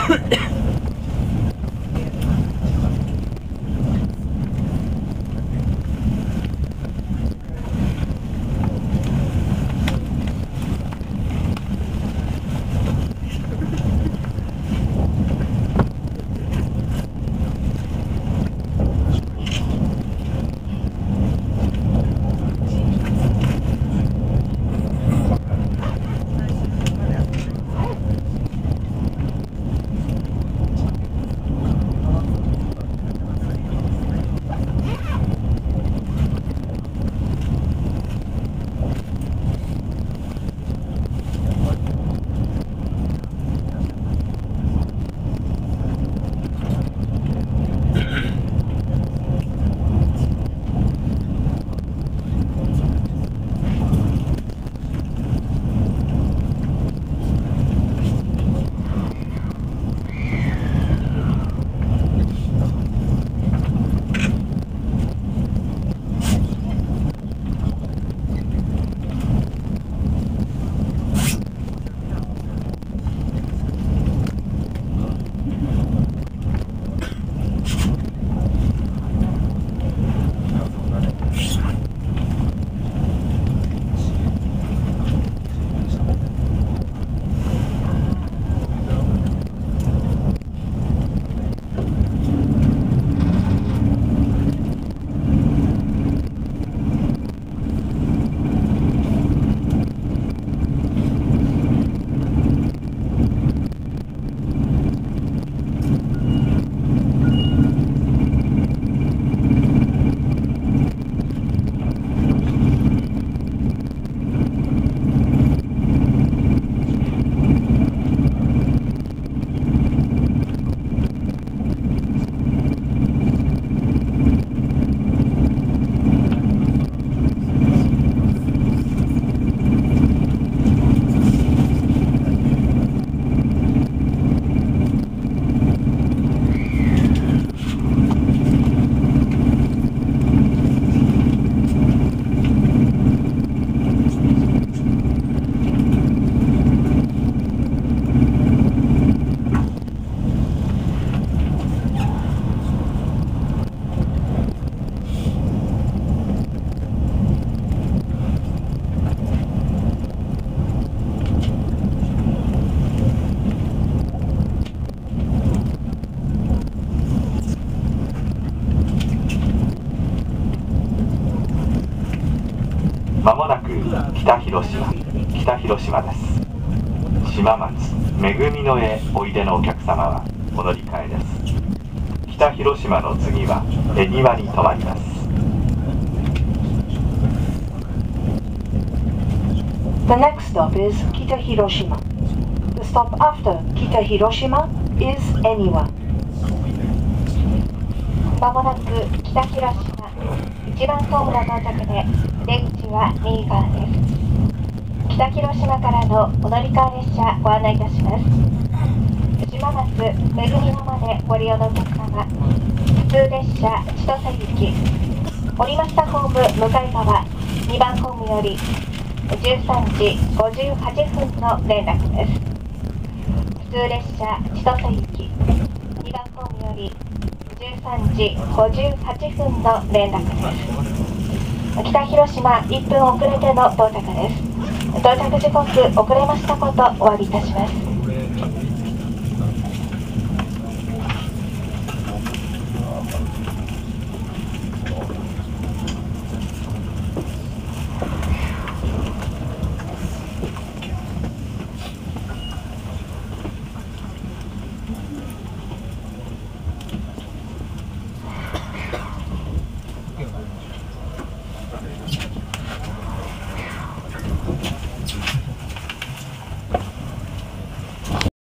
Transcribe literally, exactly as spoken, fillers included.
まもなく北広島北広島です。島松めぐみのへおいでのお客様はお乗り換えです。北広島の次は恵庭に停まります。 The next stop is Kita Hiroshima. The stop after Kita Hiroshima is Eniwa. まもなく北広島一番ホームの到着で出口は右側です。北広島からのお乗り換え列車ご案内いたします。島松めぐみのまでご利用のお客様、普通列車千歳行き降りましたホーム向かい側にばんホームよりじゅうさんじごじゅうはっぷんの連絡です。普通列車千歳行きにばんホームよりじゅうさんじごじゅうはっぷんの連絡です。北広島いっぷん遅れての到着です。到着時刻遅れましたことお詫びいたします。